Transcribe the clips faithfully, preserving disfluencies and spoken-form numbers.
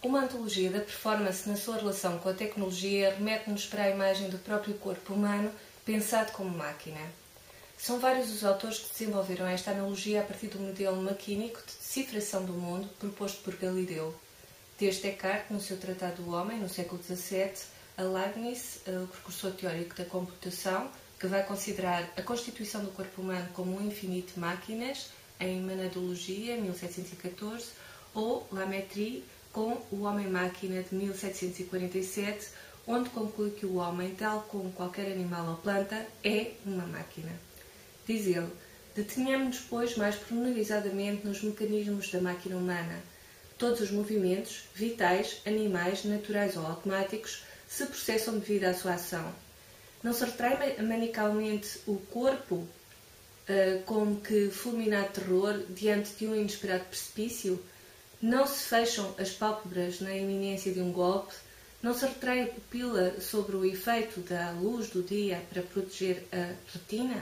Uma antologia da performance na sua relação com a tecnologia remete-nos para a imagem do próprio corpo humano pensado como máquina. São vários os autores que desenvolveram esta analogia a partir do modelo maquínico de decifração do mundo proposto por Galileu. Desde Descartes, no seu Tratado do Homem, no século dezassete, a Leibniz, o precursor teórico da computação, que vai considerar a constituição do corpo humano como um infinito de máquinas, em Manadologia, mil setecentos e catorze, ou La Mettrie, com O Homem-Máquina, de mil setecentos e quarenta e sete, onde conclui que o homem, tal como qualquer animal ou planta, é uma máquina. Diz ele: detenhamos-nos, pois, mais pormenorizadamente nos mecanismos da máquina humana. Todos os movimentos, vitais, animais, naturais ou automáticos, se processam devido à sua ação. Não se retrai manicalmente o corpo, uh, como que fulminado terror diante de um inesperado precipício? Não se fecham as pálpebras na iminência de um golpe? Não se retrai a pupila sobre o efeito da luz do dia para proteger a retina?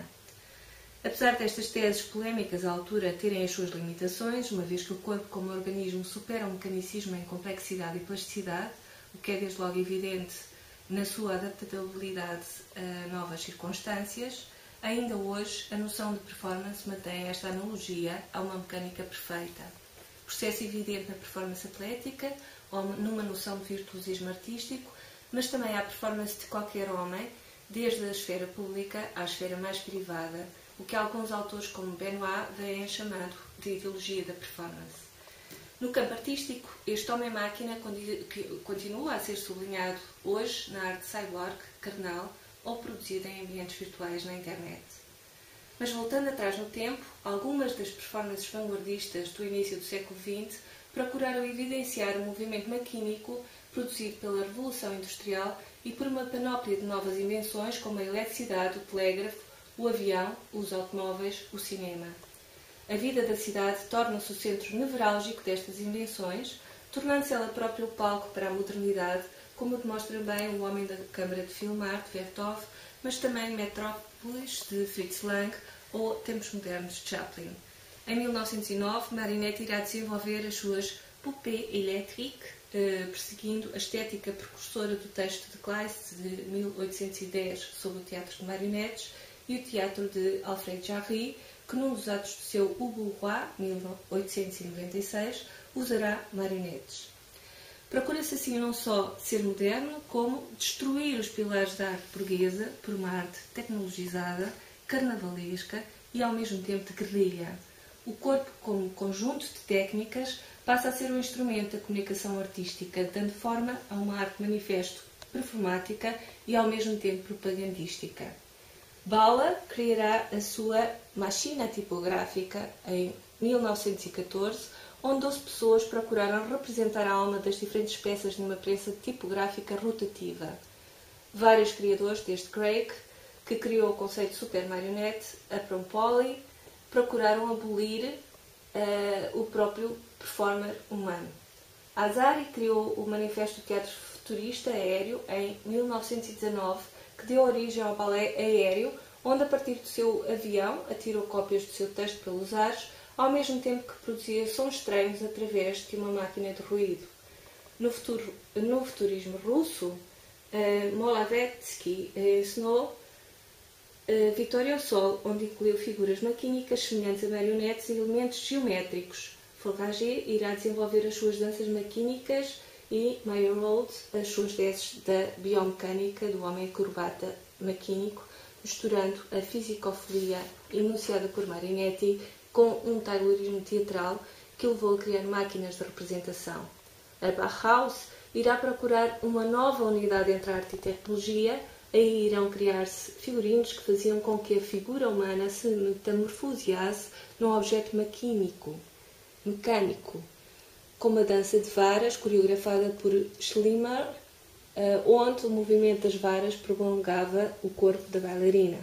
Apesar destas teses polémicas à altura terem as suas limitações, uma vez que o corpo como organismo supera o mecanicismo em complexidade e plasticidade, o que é desde logo evidente na sua adaptabilidade a novas circunstâncias, ainda hoje a noção de performance mantém esta analogia a uma mecânica perfeita. Processo evidente na performance atlética ou numa noção de virtuosismo artístico, mas também à performance de qualquer homem, desde a esfera pública à esfera mais privada, o que alguns autores como Benoit vêm chamando de ideologia da performance. No campo artístico, este homem-máquina continua a ser sublinhado hoje na arte cyborg, carnal ou produzida em ambientes virtuais na internet. Mas voltando atrás no tempo, algumas das performances vanguardistas do início do século vinte procuraram evidenciar o movimento maquínico produzido pela Revolução Industrial e por uma panóplia de novas invenções como a eletricidade, o telégrafo, o avião, os automóveis, o cinema. A vida da cidade torna-se o centro nevrálgico destas invenções, tornando-se ela própria o palco para a modernidade, como demonstra bem O Homem da Câmara de Filmar, de Vertov, mas também Metrópolis, de Fritz Lang, ou Tempos Modernos, de Chaplin. Em mil novecentos e nove, Marinette irá desenvolver as suas Poupées électriques, perseguindo a estética precursora do texto de Kleist, de mil oitocentos e dez, sobre o teatro de marionetes, e o teatro de Alfred Jarry, que num dos atos do seu O Bourgeois, mil oitocentos e noventa e seis, usará marionetes. Procura-se assim não só ser moderno, como destruir os pilares da arte burguesa por uma arte tecnologizada, carnavalesca e ao mesmo tempo de guerrilha. O corpo, como conjunto de técnicas, passa a ser um instrumento da comunicação artística, dando forma a uma arte manifesto performática e ao mesmo tempo propagandística. Bauer criará a sua Máquina Tipográfica em mil novecentos e catorze, onde doze pessoas procuraram representar a alma das diferentes peças numa prensa tipográfica rotativa. Vários criadores, desde Craig, que criou o conceito de Super Marionette, a Prompoli, procuraram abolir uh, o próprio performer humano. Azari criou o Manifesto do Teatro Futurista Aéreo em mil novecentos e dezanove, que deu origem ao balé aéreo, onde a partir do seu avião atirou cópias do seu texto pelos ares, ao mesmo tempo que produzia sons estranhos através de uma máquina de ruído. No, futuro, no futurismo russo, uh, Molavetsky uh, ensinou uh, Vitória ao Sol, onde incluiu figuras maquínicas semelhantes a marionetes e elementos geométricos. Fouragé irá desenvolver as suas danças maquínicas e Meyerhold as suas teses da biomecânica do homem corbata maquínico, misturando a fisicofilia enunciada por Marinetti com um taylorismo teatral que o levou a criar máquinas de representação. A Bauhaus irá procurar uma nova unidade entre a arte e tecnologia, aí irão criar-se figurinos que faziam com que a figura humana se metamorfoseasse num objeto maquínico, mecânico, como a dança de varas, coreografada por Schlimmer, onde o movimento das varas prolongava o corpo da bailarina.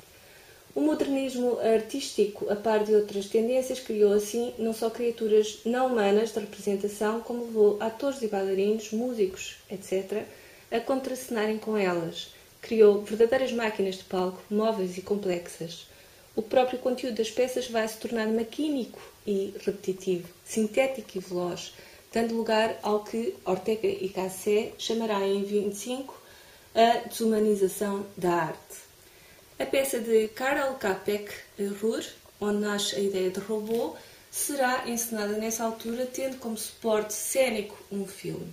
O modernismo artístico, a par de outras tendências, criou assim não só criaturas não humanas de representação, como levou atores e bailarinos, músicos, etcétera, a contracenarem com elas. Criou verdadeiras máquinas de palco, móveis e complexas. O próprio conteúdo das peças vai se tornar maquínico e repetitivo, sintético e veloz, dando lugar ao que Ortega y Gasset chamará em vinte e cinco a desumanização da arte. A peça de Karel Capek, Ruhr, onde nasce a ideia de robô, será encenada nessa altura, tendo como suporte cênico um filme.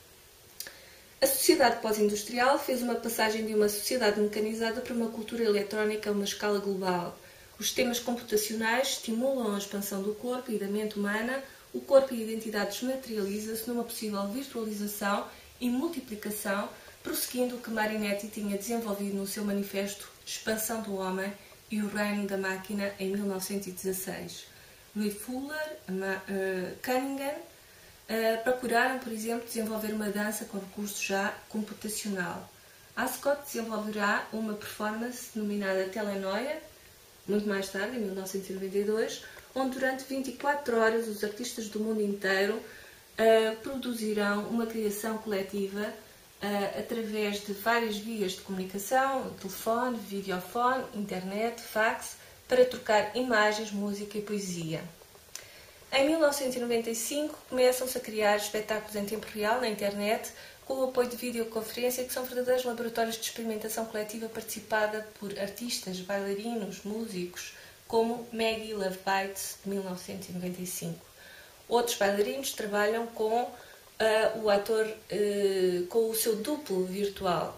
A sociedade pós-industrial fez uma passagem de uma sociedade mecanizada para uma cultura eletrónica a uma escala global. Os sistemas computacionais estimulam a expansão do corpo e da mente humana. O corpo e a identidade desmaterializa-se numa possível virtualização e multiplicação, prosseguindo o que Marinetti tinha desenvolvido no seu manifesto Expansão do Homem e o Reino da Máquina em mil novecentos e dezasseis. Louis Fuller, uh, Cunningham uh, procuraram, por exemplo, desenvolver uma dança com recurso já computacional. Ascot desenvolverá uma performance denominada Telenoia, muito mais tarde, em mil novecentos e noventa e dois, onde durante vinte e quatro horas os artistas do mundo inteiro uh, produzirão uma criação coletiva uh, através de várias vias de comunicação, telefone, videofone, internet, fax, para trocar imagens, música e poesia. Em mil novecentos e noventa e cinco começam-se a criar espetáculos em tempo real na internet com o apoio de videoconferência, que são verdadeiros laboratórios de experimentação coletiva participada por artistas, bailarinos, músicos, como Maggie Love Bites, de mil novecentos e noventa e cinco. Outros bailarinos trabalham com uh, o ator, uh, com o seu duplo virtual.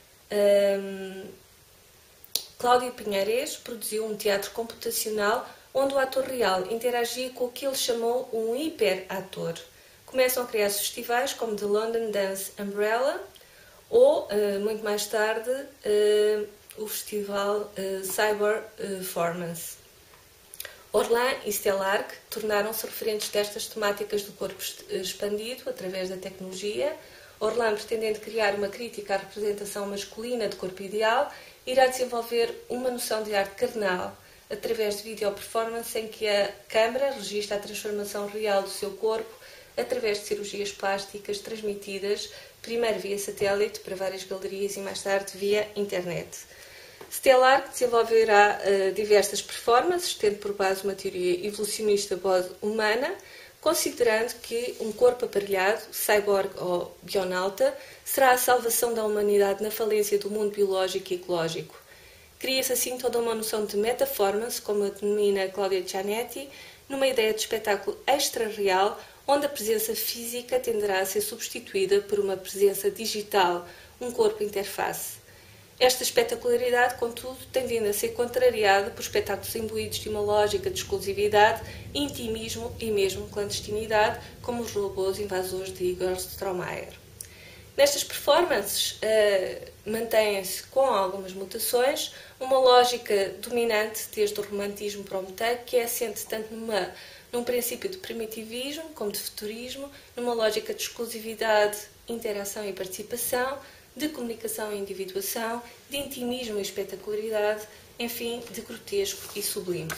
Um, Cláudio Pinhares produziu um teatro computacional onde o ator real interagia com o que ele chamou um hiper-ator. Começam a criar festivais como The London Dance Umbrella ou, uh, muito mais tarde, uh, o festival uh, Cyber uh, Formance. Orlan e Stellark tornaram-se referentes destas temáticas do corpo expandido através da tecnologia. Orlan, pretendendo criar uma crítica à representação masculina de corpo ideal, irá desenvolver uma noção de arte carnal através de video-performance em que a câmara registra a transformação real do seu corpo através de cirurgias plásticas transmitidas primeiro via satélite para várias galerias e mais tarde via internet. Stellark desenvolverá uh, diversas performances, tendo por base uma teoria evolucionista humana, considerando que um corpo aparelhado, cyborg ou bionauta, será a salvação da humanidade na falência do mundo biológico e ecológico. Cria-se assim toda uma noção de metaformance, como a denomina Claudia Giannetti, numa ideia de espetáculo extra-real, onde a presença física tenderá a ser substituída por uma presença digital, um corpo interface. Esta espetacularidade, contudo, tem vindo a ser contrariada por espetáculos imbuídos de uma lógica de exclusividade, intimismo e mesmo clandestinidade, como os robôs invasores de Igor Stromae. Nestas performances, uh, mantém-se, com algumas mutações, uma lógica dominante desde o romantismo para o meteiro, que é assente tanto numa, num princípio de primitivismo como de futurismo, numa lógica de exclusividade, interação e participação, de comunicação e individuação, de intimismo e espetacularidade, enfim, de grotesco e sublime.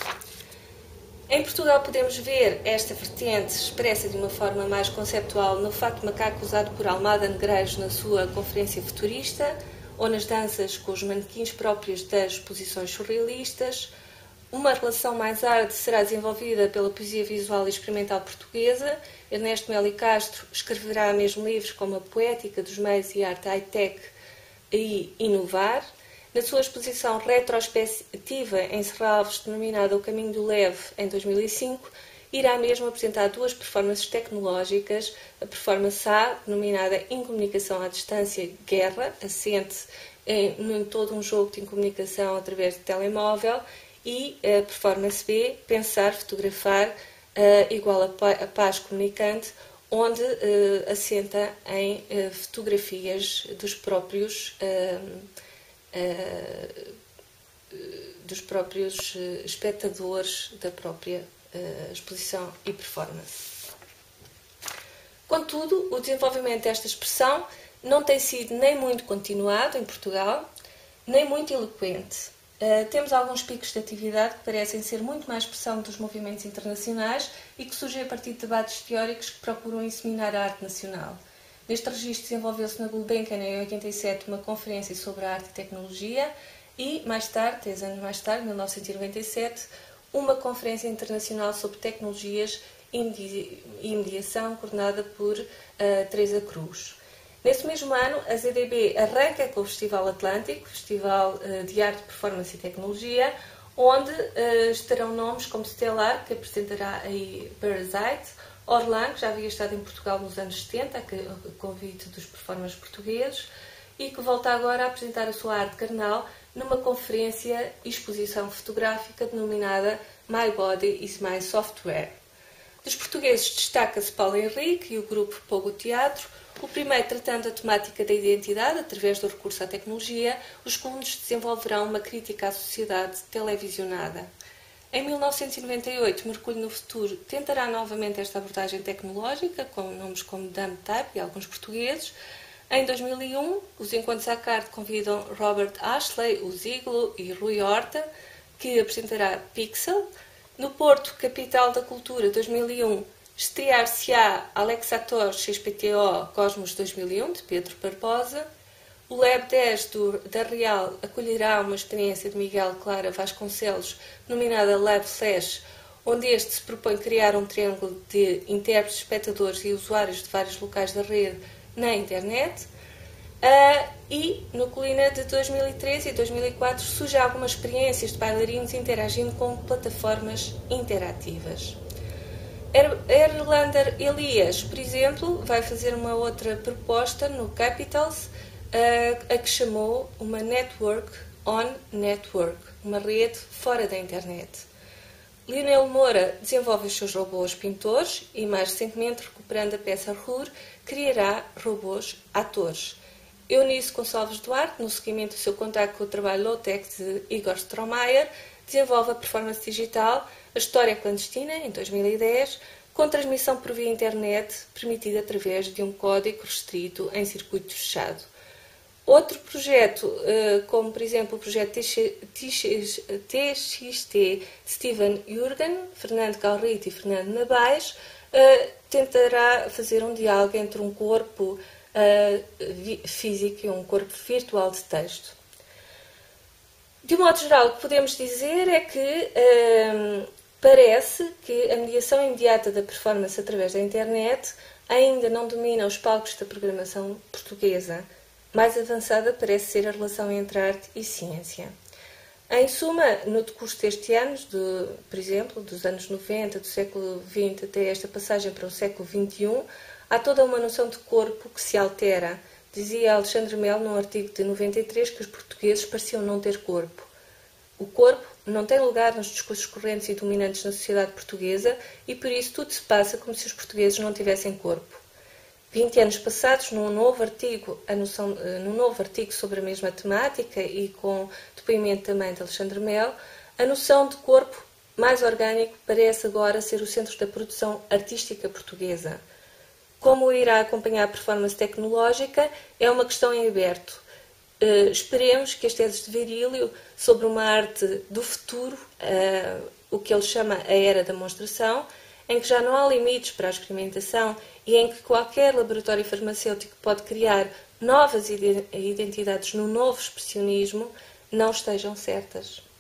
Em Portugal podemos ver esta vertente expressa de uma forma mais conceptual no facto macaco usado por Almada Negreiros na sua conferência futurista, ou nas danças com os manequins próprios das exposições surrealistas. Uma relação mais arte será desenvolvida pela poesia visual e experimental portuguesa. Ernesto Melo e Castro escreverá mesmo livros como A Poética dos Meios e a Arte High-Tech e Inovar. Na sua exposição retrospectiva em Serralves, denominada O Caminho do Leve, em dois mil e cinco, irá mesmo apresentar duas performances tecnológicas, a performance A, denominada Incomunicação à Distância Guerra, assente em, em todo um jogo de incomunicação através de telemóvel, e a performance B, Pensar, Fotografar, uh, igual a Paz Comunicante, onde uh, assenta em uh, fotografias dos próprios, uh, uh, dos próprios uh, espectadores da própria uh, exposição e performance. Contudo, o desenvolvimento desta expressão não tem sido nem muito continuado em Portugal, nem muito eloquente. Uh, temos alguns picos de atividade que parecem ser muito mais expressão dos movimentos internacionais e que surgem a partir de debates teóricos que procuram inseminar a arte nacional. Neste registro desenvolveu-se na Gulbenkian em oitenta e sete uma conferência sobre a arte e tecnologia e, mais tarde, três anos mais tarde, em mil novecentos e noventa e sete, uma conferência internacional sobre tecnologias e Mediação, coordenada por uh, Teresa Cruz. Nesse mesmo ano, a Z D B arranca com o Festival Atlântico, Festival uh, de Arte, Performance e Tecnologia, onde uh, estarão nomes como Stellar, que apresentará aí Parasite, Orlan, que já havia estado em Portugal nos anos setenta, a convite dos performers portugueses, e que volta agora a apresentar a sua arte carnal numa conferência e exposição fotográfica denominada My Body is My Software. Dos portugueses destaca-se Paulo Henrique e o grupo Pogo Teatro, o primeiro tratando a temática da identidade através do recurso à tecnologia, os segundos desenvolverão uma crítica à sociedade televisionada. Em mil novecentos e noventa e oito, Mergulho no Futuro tentará novamente esta abordagem tecnológica, com nomes como Dumb Type e alguns portugueses. Em dois mil e um, os Encontros à Carte convidam Robert Ashley, o Ziegler e Rui Horta, que apresentará Pixel. No Porto, Capital da Cultura dois mil e um, estrear-se-á Alexator X P T O Cosmos dois mil e um, de Pedro Barbosa. O Lab dez do, da Real acolherá uma experiência de Miguel Clara Vasconcelos, denominada Lab Flash, onde este se propõe criar um triângulo de intérpretes, espectadores e usuários de vários locais da rede na internet. Uh, e no Colina de dois mil e três e dois mil e quatro surgem algumas experiências de bailarinos interagindo com plataformas interativas. Erlander Elias, por exemplo, vai fazer uma outra proposta no Capitals, uh, a que chamou uma Network on Network, uma rede fora da internet. Lionel Moura desenvolve os seus robôs pintores e, mais recentemente, recuperando a peça Rur, criará robôs atores. Eunice Gonçalves Duarte, no seguimento do seu contacto com o trabalho low-tech de Igor Stromayer, desenvolve a performance digital A História Clandestina, em dois mil e dez, com transmissão por via internet, permitida através de um código restrito em circuito fechado. Outro projeto, como por exemplo o projeto T X T de Steven Jurgen, Fernando Galrito e Fernando Nabais, tentará fazer um diálogo entre um corpo físico e um corpo virtual de texto. De um modo geral, o que podemos dizer é que hum, parece que a mediação imediata da performance através da internet ainda não domina os palcos da programação portuguesa. Mais avançada parece ser a relação entre arte e ciência. Em suma, no decurso destes anos, de, por exemplo, dos anos noventa, do século vinte até esta passagem para o século vinte e um, há toda uma noção de corpo que se altera. Dizia Alexandre Melo num artigo de noventa e três que os portugueses pareciam não ter corpo. O corpo não tem lugar nos discursos correntes e dominantes na sociedade portuguesa e por isso tudo se passa como se os portugueses não tivessem corpo. Vinte anos passados, num novo artigo, a noção, num novo artigo sobre a mesma temática e com depoimento também de Alexandre Melo, a noção de corpo mais orgânico parece agora ser o centro da produção artística portuguesa. Como irá acompanhar a performance tecnológica é uma questão em aberto. Uh, esperemos que as teses de Virílio sobre uma arte do futuro, uh, o que ele chama a era da demonstração, em que já não há limites para a experimentação e em que qualquer laboratório farmacêutico pode criar novas identidades no novo expressionismo, não estejam certas.